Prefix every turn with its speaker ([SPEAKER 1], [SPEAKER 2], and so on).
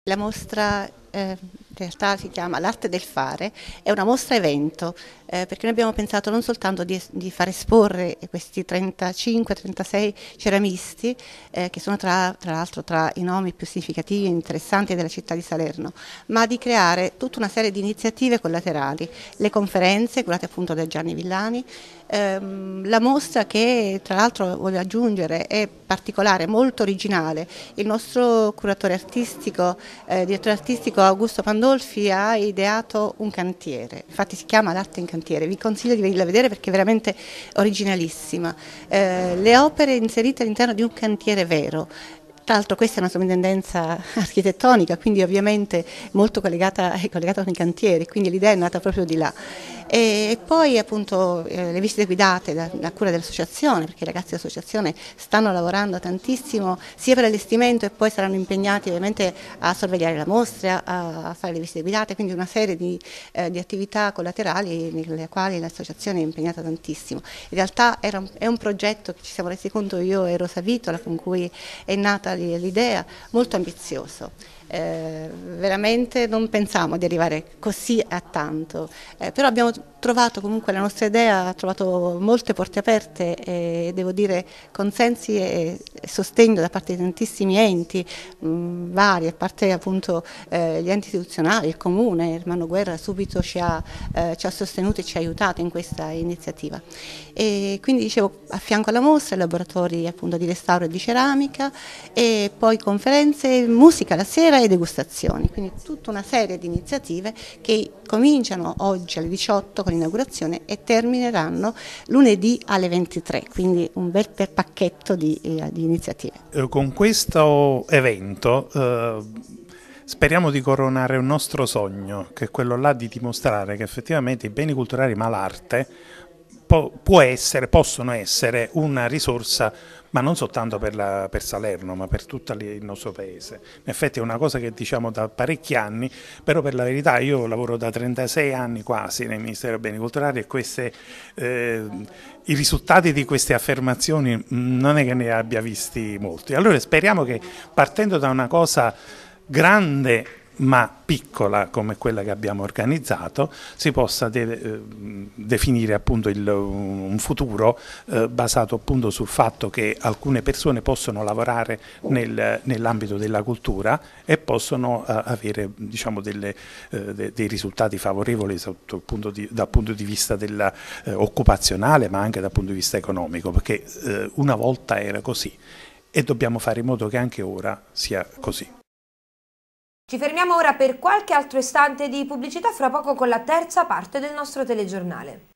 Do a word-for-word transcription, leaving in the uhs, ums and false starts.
[SPEAKER 1] La mostra eh, in realtà si chiama L'arte del fare, è una mostra evento, eh, perché noi abbiamo pensato non soltanto di, di far esporre questi trentacinque trentasei ceramisti, eh, che sono tra, tra l'altro tra i nomi più significativi e interessanti della città di Salerno, ma di creare tutta una serie di iniziative collaterali, le conferenze curate appunto da Gianni Villani, ehm, la mostra che tra l'altro voglio aggiungere è particolare, molto originale. Il nostro curatore artistico, eh, direttore artistico Augusto Pandolfi ha ideato un cantiere, infatti si chiama L'arte in cantiere, vi consiglio di venirla a vedere perché è veramente originalissima. Eh, le opere inserite all'interno di un cantiere vero. Tra l'altro questa è una sovrintendenza architettonica, quindi ovviamente molto collegata, collegata con i cantieri, quindi l'idea è nata proprio di là. E poi appunto eh, le visite guidate da, da cura dell'associazione, perché i ragazzi dell'associazione stanno lavorando tantissimo sia per l'allestimento e poi saranno impegnati ovviamente a sorvegliare la mostra, a, a fare le visite guidate, quindi una serie di, eh, di attività collaterali nelle quali l'associazione è impegnata tantissimo. In realtà era, è un progetto che ci siamo resi conto io e Rosa Vitola, con cui è nata l'idea, molto ambizioso. Eh, veramente non pensavamo di arrivare così a tanto, eh, però abbiamo trovato comunque la nostra idea, ha trovato molte porte aperte e devo dire consensi e sostegno da parte di tantissimi enti mh, vari, a parte appunto eh, gli enti istituzionali, il comune, Ermanno Guerra subito ci ha, eh, ci ha sostenuto e ci ha aiutato in questa iniziativa. E quindi dicevo a fianco alla mostra laboratori appunto di restauro e di ceramica e poi conferenze, musica la sera e degustazioni, quindi tutta una serie di iniziative che cominciano oggi alle diciotto con l'inaugurazione e termineranno lunedì alle ventitré, quindi un bel pacchetto di, eh, di iniziative.
[SPEAKER 2] Con questo evento eh, speriamo di coronare un nostro sogno, che è quello là di dimostrare che effettivamente i beni culturali ma l'arte può essere, possono essere una risorsa, ma non soltanto per, la, per Salerno, ma per tutto il nostro paese. In effetti è una cosa che diciamo da parecchi anni, però per la verità io lavoro da trentasei anni quasi nel Ministero dei Beni Culturali e queste, eh, i risultati di queste affermazioni non è che ne abbia visti molti. Allora speriamo che partendo da una cosa grande ma piccola come quella che abbiamo organizzato, si possa de eh, definire appunto il, un futuro eh, basato appunto sul fatto che alcune persone possono lavorare nel, nell'ambito della cultura e possono eh, avere diciamo delle, eh, de dei risultati favorevoli sotto il punto di, dal punto di vista della, eh, occupazionale ma anche dal punto di vista economico, perché eh, una volta era così e dobbiamo fare in modo che anche ora sia così.
[SPEAKER 3] Ci fermiamo ora per qualche altro istante di pubblicità, fra poco con la terza parte del nostro telegiornale.